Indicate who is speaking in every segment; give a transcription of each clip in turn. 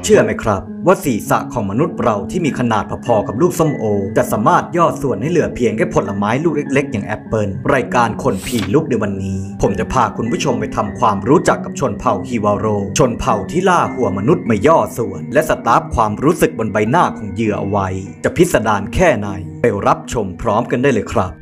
Speaker 1: ชื่อไหมครับว่าศีรษะของมนุษย์เราที่มีขนาดพอๆกับลูกส้มโอจะสามารถย่อส่วนให้เหลือเพียงแค่ผลไม้ลูกเล็กๆอย่างแอปเปิลรายการคนผีลุกในวันนี้ผมจะพาคุณผู้ชมไปทำความรู้จักกับชนเผ่าฮิวาโรชนเผ่าที่ล่าหัวมนุษย์มาย่อส่วนและสตาร์ฟความรู้สึกบนใบหน้าของเหยื่อเอาไว้จะพิสดารแค่ไหนไปรับชมพร้อมกันได้เลยครับ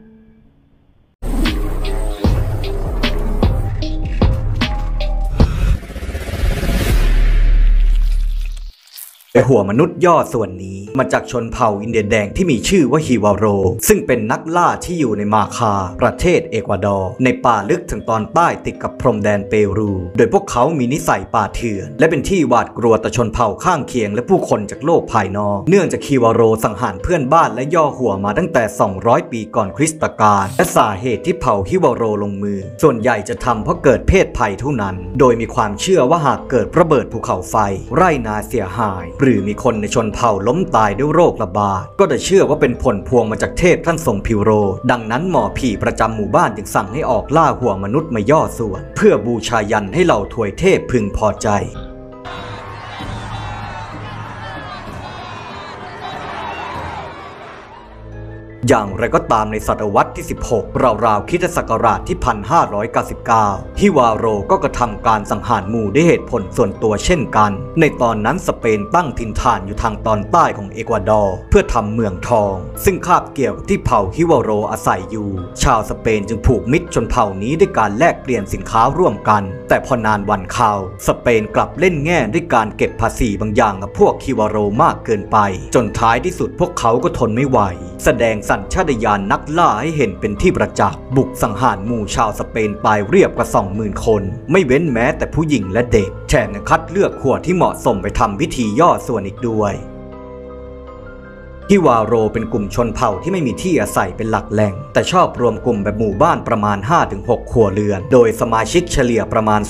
Speaker 1: หัวมนุษย์ย่อส่วนนี้มาจากชนเผ่าอินเดียแดงที่มีชื่อว่าฮิวาโรซึ่งเป็นนักล่าที่อยู่ในมาคาประเทศเอกวาดอร์ในป่าลึกทางตอนใต้ติดกับพรมแดนเปรูโดยพวกเขามีนิสัยป่าเถื่อนและเป็นที่หวาดกลัวต่อชนเผ่าข้างเคียงและผู้คนจากโลกภายนอกเนื่องจากฮิวาโรสังหารเพื่อนบ้านและย่อหัวมาตั้งแต่200 ปีก่อนคริสตกาลและสาเหตุที่เผ่าฮิวาโรลงมือส่วนใหญ่จะทำเพราะเกิดเพศภัยเท่านั้นโดยมีความเชื่อว่าหากเกิดระเบิดภูเขาไฟไร่นาเสียหายหรือมีคนในชนเผ่าล้มตายด้วยโรคระบาดก็จะเชื่อว่าเป็นผลพวงมาจากเทพท่านทรงพิวโรดังนั้นหมอผีประจำหมู่บ้านจึงสั่งให้ออกล่าหัวมนุษย์มาย่อส่วนเพื่อบูชายันให้เหล่าทวยเทพพึงพอใจอย่างไรก็ตามในศตวรรษที่16ราวๆคริสตศักราชที่1599ฮิวาโรก็กระทำการสังหารหมู่ด้วยเหตุผลส่วนตัวเช่นกันในตอนนั้นสเปนตั้งถิ่นฐานอยู่ทางตอนใต้ของเอกวาดอร์เพื่อทำเมืองทองซึ่งคาบเกี่ยวกับที่เผ่าฮิวาโรอาศัยอยู่ชาวสเปนจึงผูกมิตรชนเผ่านี้ด้วยการแลกเปลี่ยนสินค้าร่วมกันแต่พอนานวันเข้าสเปนกลับเล่นแง่ด้วยการเก็บภาษีบางอย่างกับพวกฮิวาโรมากเกินไปจนท้ายที่สุดพวกเขาก็ทนไม่ไหวแสดงสัญชาตญาณนักล่าให้เห็นเป็นที่ประจักษ์บุกสังหารหมู่ชาวสเปนตายเรียบกว่า 20,000 คนไม่เว้นแม้แต่ผู้หญิงและเด็กแถมยังคัดเลือกหัวที่เหมาะสมไปทำพิธีย่อส่วนอีกด้วยฮิวาโรเป็นกลุ่มชนเผ่าที่ไม่มีที่อาศัยเป็นหลักแหล่งแต่ชอบรวมกลุ่มแบบหมู่บ้านประมาณ 5-6 ครัวเรือนโดยสมาชิกเฉลี่ยประมาณ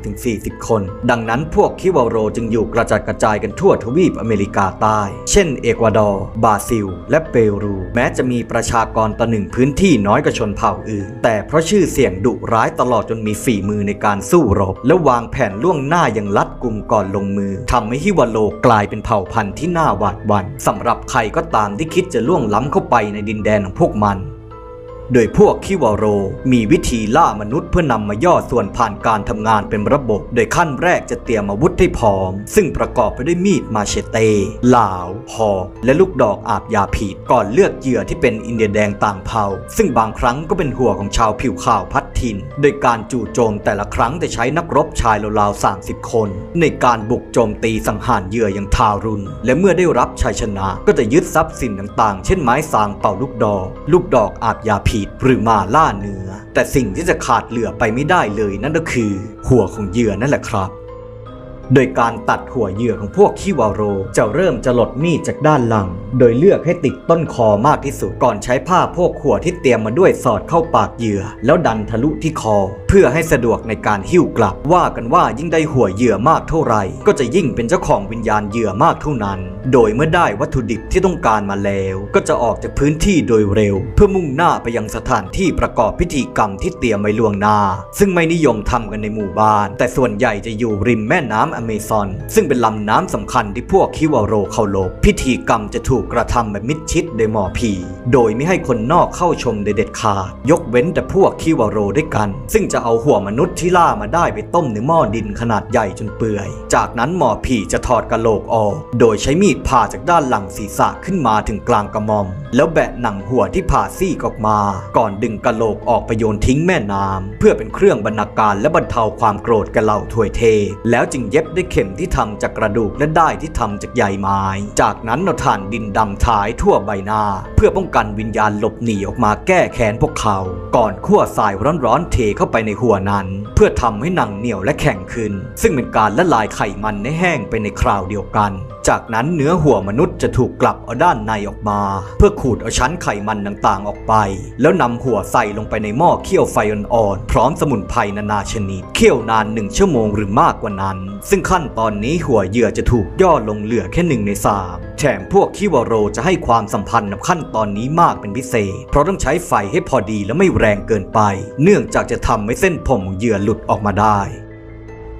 Speaker 1: 30-40 คนดังนั้นพวกฮิวาโรจึงอยู่กระจัดกระจายกันทั่วทวีปอเมริกาใต้เช่นเอกวาดอร์บราซิลและเปรูแม้จะมีประชากรต่อหนึ่งพื้นที่น้อยกว่าชนเผ่าอื่นแต่เพราะชื่อเสียงดุร้ายตลอดจนมีฝีมือในการสู้รบและวางแผนล่วงหน้าอย่างรัดกุมก่อนลงมือทำให้ฮิวาโรกลายเป็นเผ่าพันธุ์ที่น่าหวาดหวั่นสำหรับใครก็ตามที่คิดจะล่วงล้ำเข้าไปในดินแดนของพวกมันโดยพวกฮิวาโรมีวิธีล่ามนุษย์เพื่อนำมาย่อส่วนผ่านการทำงานเป็นระบบโดยขั้นแรกจะเตรียมอาวุธให้พร้อมซึ่งประกอบไปด้วยมีดมาเชเต้หลาวหอกและลูกดอกอาบยาพิษก่อนเลือกเหยื่อที่เป็นอินเดียแดงต่างเผ่าซึ่งบางครั้งก็เป็นหัวของชาวผิวขาวพัดถิ่นโดยการจู่โจมแต่ละครั้งจะใช้นักรบชายราวๆ30 คนในการบุกโจมตีสังหารเหยื่ออย่างทารุณและเมื่อได้รับชัยชนะก็จะยึดทรัพย์สินต่างๆเช่นไม้สางเป่าลูกดอกอาบยาพิษหรือมาล่าเนื้อแต่สิ่งที่จะขาดเหลือไปไม่ได้เลยนั่นก็คือหัวของเหยื่อนั่นแหละครับโดยการตัดหัวเหยื่อของพวกฮิวาโรจะเริ่มจะหลดมีดจากด้านหลังโดยเลือกให้ติดต้นคอมากที่สุดก่อนใช้ผ้าโพกหัวที่เตรียมมาด้วยสอดเข้าปากเหยื่อแล้วดันทะลุที่คอเพื่อให้สะดวกในการหิ้วกลับว่ากันว่ายิ่งได้หัวเหยื่อมากเท่าไหร่ก็จะยิ่งเป็นเจ้าของวิญญาณเหยื่อมากเท่านั้นโดยเมื่อได้วัตถุดิบที่ต้องการมาแล้วก็จะออกจากพื้นที่โดยเร็วเพื่อมุ่งหน้าไปยังสถานที่ประกอบพิธีกรรมที่เตรียมไว้ล่วงหน้าซึ่งไม่นิยมทำกันในหมู่บ้านแต่ส่วนใหญ่จะอยู่ริมแม่น้ำอเมซอนซึ่งเป็นลำน้ำสำคัญที่พวกฮิวาโรเคารพพิธีกรรมจะถูกกระทำแบบมิดชิดโดยหมอผีโดยไม่ให้คนนอกเข้าชมโดยเด็ดขาดยกเว้นแต่พวกฮิวาโรด้วยกันซึ่งจะเอาหัวมนุษย์ที่ล่ามาได้ไปต้มในหม้อดินขนาดใหญ่จนเปื่อยจากนั้นหมอผีจะถอดกะโหลกออกโดยใช้มีดผ่าจากด้านหลังศีรษะขึ้นมาถึงกลางกระหม่อมแล้วแบะหนังหัวที่ผ่าซี่ออกมาก่อนดึงกะโหลกออกไปโยนทิ้งแม่น้ำเพื่อเป็นเครื่องบรรณาการและบรรเทาความโกรธแก่เหล่าทวยเทแล้วจึงเย็บด้วยเข็มที่ทำจากกระดูกและด้ายที่ทำจากใยไม้จากนั้นเอาถ่านดินดำฉายทั่วใบหน้าเพื่อป้องกันวิญญาณหลบหนีออกมาแก้แค้นพวกเขาก่อนคั่วทรายร้อนๆเทเข้าไปในหัวนั้นเพื่อทำให้หนังเหนียวและแข็งขึ้นซึ่งเป็นการละลายไขมันให้แห้งไปในคราวเดียวกันจากนั้นเนื้อหัวมนุษย์จะถูกกลับเอาด้านในออกมาเพื่อขูดเอาชั้นไขมันต่างๆออกไปแล้วนำหัวใส่ลงไปในหม้อเคี่ยวไฟอ่อนๆพร้อมสมุนไพรนานาชนิดเคี่ยวนาน1 ชั่วโมงหรือมากกว่านั้นซึ่งขั้นตอนนี้หัวเหยื่อจะถูกย่อลงเหลือแค่1 ใน 3แถมพวกฮิวาโรจะให้ความสัมพันธ์กับขั้นตอนนี้มากเป็นพิเศษเพราะต้องใช้ไฟให้พอดีและไม่แรงเกินไปเนื่องจากจะทำให้เส้นผมของเหยื่อหลุดออกมาได้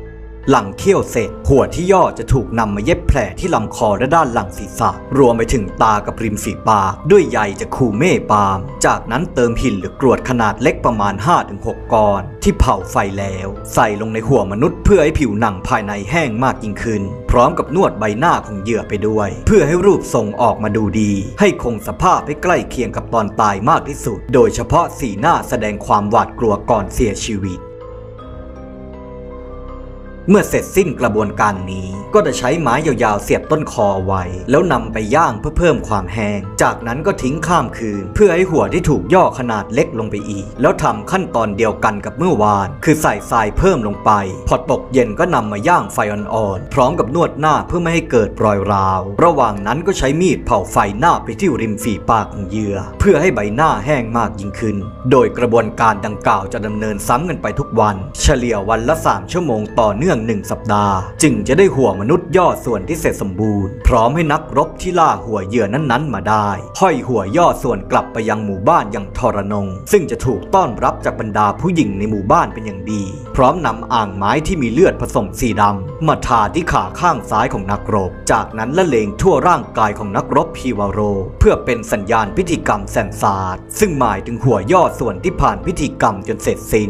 Speaker 1: หลังเคี่ยวเสร็จหัวที่ย่อจะถูกนำมาเย็บแผลที่ลำคอและด้านหลังศีรษะรวมไปถึงตากับริมฝีปากด้วยใยจากคูเม่ปาล์มจากนั้นเติมหินหรือกรวดขนาดเล็กประมาณ 5-6 ก้อนที่เผาไฟแล้วใส่ลงในหัวมนุษย์เพื่อให้ผิวหนังภายในแห้งมากยิ่งขึ้นพร้อมกับนวดใบหน้าของเหยื่อไปด้วยเพื่อให้รูปทรงออกมาดูดีให้คงสภาพให้ใกล้เคียงกับตอนตายมากที่สุดโดยเฉพาะสีหน้าแสดงความหวาดกลัวก่อนเสียชีวิตเมื่อเสร็จสิ้นกระบวนการนี้ก็จะใช้ไม้ยาวๆเสียบต้นคอไว้แล้วนำไปย่างเพื่อเพิ่มความแห้งจากนั้นก็ทิ้งข้ามคืนเพื่อให้หัวที่ถูกย่อขนาดเล็กลงไปอีกแล้วทำขั้นตอนเดียวกันกับเมื่อวานคือใส่ทรายเพิ่มลงไปพอตกเย็นก็นำมาย่างไฟอ่อนๆพร้อมกับนวดหน้าเพื่อไม่ให้เกิดรอยร้าวระหว่างนั้นก็ใช้มีดเผาไฟหน้าไปที่ริมฝีปากของเหยื่อเพื่อให้ใบหน้าแห้งมากยิ่งขึ้นโดยกระบวนการดังกล่าวจะดำเนินซ้ำกันไปทุกวันเฉลี่ยวันละ3 ชั่วโมงต่อเนื่อง1 สัปดาห์จึงจะได้หัวมนุษย์ย่อส่วนที่เสร็จสมบูรณ์พร้อมให้นักรบที่ล่าหัวเหยื่อนั้นๆมาได้ห้อยหัวย่อส่วนกลับไปยังหมู่บ้านอย่างทรนงซึ่งจะถูกต้อนรับจากบรรดาผู้หญิงในหมู่บ้านเป็นอย่างดีพร้อมนำอ่างไม้ที่มีเลือดผสมสีดำมาทาที่ขาข้างซ้ายของนักรบจากนั้นละเลงทั่วร่างกายของนักรบพีวาโรเพื่อเป็นสัญญาณพิธีกรรมแสนศาสตร์ซึ่งหมายถึงหัวย่อส่วนที่ผ่านพิธีกรรมจนเสร็จสิ้น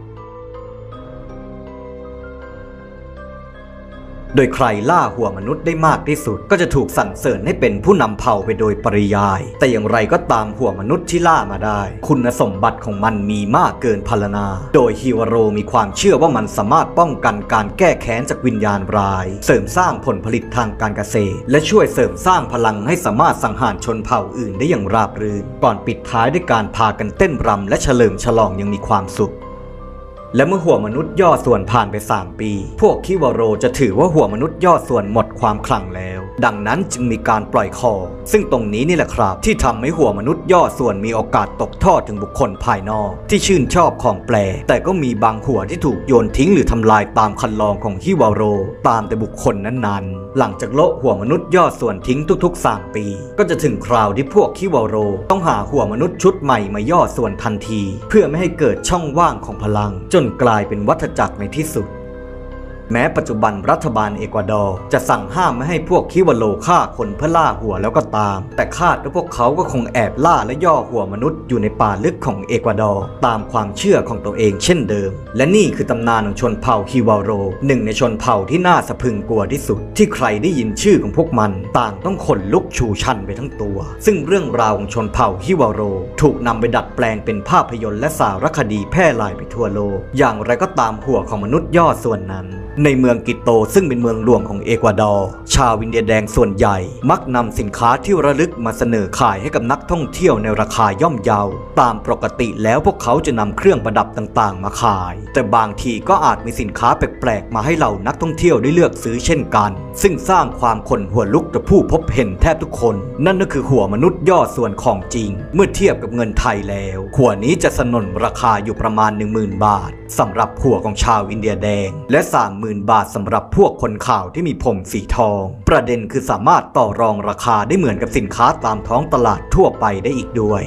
Speaker 1: โดยใครล่าหัวมนุษย์ได้มากที่สุดก็จะถูกสรรเสริญให้เป็นผู้นำเผ่าไปโดยปริยายแต่อย่างไรก็ตามหัวมนุษย์ที่ล่ามาได้คุณสมบัติของมันมีมากเกินพรรณนาโดยฮิวาโรมีความเชื่อว่ามันสามารถป้องกันการแก้แค้นจากวิญญาณร้ายเสริมสร้างผลผลิตทางการเกษตรและช่วยเสริมสร้างพลังให้สามารถสังหารชนเผ่าอื่นได้อย่างราบรื่นก่อนปิดท้ายด้วยการพากันเต้นรำและเฉลิมฉลองยังมีความสุขและเมื่อหัวมนุษย์ย่อส่วนผ่านไป3 ปีพวกคิวาโรจะถือว่าหัวมนุษย์ย่อส่วนหมดความขลังแล้วดังนั้นจึงมีการปล่อยคอซึ่งตรงนี้นี่แหละครับที่ทำให้หัวมนุษย์ย่อส่วนมีโอกาสตกทอดถึงบุคคลภายนอกที่ชื่นชอบของแปลกแต่ก็มีบางหัวที่ถูกโยนทิ้งหรือทำลายตามคันลองของฮิวาโรตามแต่บุคคลนั้นๆหลังจากโละหัวมนุษย์ย่อส่วนทิ้งทุกๆ3 ปีก็จะถึงคราวที่พวกคิวาโรต้องหาหัวมนุษย์ชุดใหม่มาย่อส่วนทันทีเพื่อไม่ให้เกิดช่องว่างของพลังจนกลายเป็นวัฏจักรในที่สุดแม้ปัจจุบันรัฐบาลเอกวาดอร์จะสั่งห้ามไม่ให้พวกคิวาโรฆ่าคนเพื่อล่าหัวแล้วก็ตามแต่คาดว่าพวกเขาก็คงแอบล่าและย่อหัวมนุษย์อยู่ในป่าลึกของเอกวาดอร์ตามความเชื่อของตัวเองเช่นเดิมและนี่คือตำนานของชนเผ่าคิวาโรหนึ่งในชนเผ่าที่น่าสะพรึงกลัวที่สุดที่ใครได้ยินชื่อของพวกมันต่างต้องขนลุกชูชันไปทั้งตัวซึ่งเรื่องราวของชนเผ่าคิวาโรถูกนำไปดัดแปลงเป็นภาพยนตร์และสารคดีแพร่หลายไปทั่วโลกอย่างไรก็ตามหัวของมนุษย์ย่อส่วนนั้นในเมืองกิโตซึ่งเป็นเมืองหลวงของเอกวาดอร์ชาวอินเดียแดงส่วนใหญ่มักนำสินค้าที่ระลึกมาเสนอขายให้กับนักท่องเที่ยวในราคาย่อมเยาตามปกติแล้วพวกเขาจะนำเครื่องประดับต่างๆมาขายแต่บางทีก็อาจมีสินค้าแปลกๆมาให้เหล่านักท่องเที่ยวได้เลือกซื้อเช่นกันซึ่งสร้างความขนหัวลุกกับผู้พบเห็นแทบทุกคนนั่นก็คือหัวมนุษย์ย่อส่วนของจริงเมื่อเทียบกับเงินไทยแล้วหัวนี้จะสนนราคาอยู่ประมาณ 10,000 บาทสำหรับหัวของชาวอินเดียแดงและ 30,000 บาทสำหรับพวกคนขาวที่มีผมสีทองประเด็นคือสามารถต่อรองราคาได้เหมือนกับสินค้าตามท้องตลาดทั่วไปได้อีกด้วย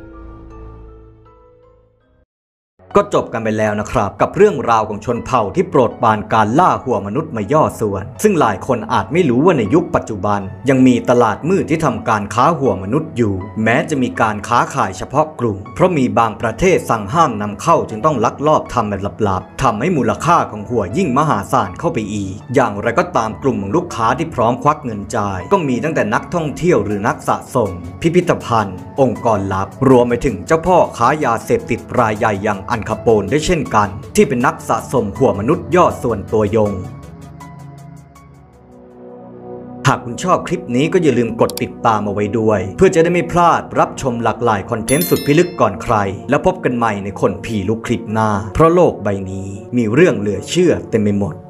Speaker 1: ก็จบกันไปแล้วนะครับกับเรื่องราวของชนเผ่าที่โปรดปรานการล่าหัวมนุษย์มาย่อส่วนซึ่งหลายคนอาจไม่รู้ว่าในยุคปัจจุบันยังมีตลาดมืดที่ทำการค้าหัวมนุษย์อยู่แม้จะมีการค้าขายเฉพาะกลุ่มเพราะมีบางประเทศสั่งห้ามนำเข้าจึงต้องลักลอบทำแบบลับๆทำให้มูลค่าของหัวยิ่งมหาศาลเข้าไปอีกอย่างไรก็ตามกลุ่มของลูกค้าที่พร้อมควักเงินจ่ายก็มีตั้งแต่นักท่องเที่ยวหรือนักสะสมพิพิธภัณฑ์องค์กรลับรวมไปถึงเจ้าพ่อค้ายาเสพติดรายใหญ่อย่างอัลคาโปนได้เช่นกันที่เป็นนักสะสมหัวมนุษย์ย่อส่วนตัวยงหากคุณชอบคลิปนี้ก็อย่าลืมกดติดตามเอาไว้ด้วยเพื่อจะได้ไม่พลาดรับชมหลากหลายคอนเทนต์สุดพิลึกก่อนใครแล้วพบกันใหม่ในคนผีลุกคลิปหน้าเพราะโลกใบนี้มีเรื่องเหลือเชื่อเต็มไปหมด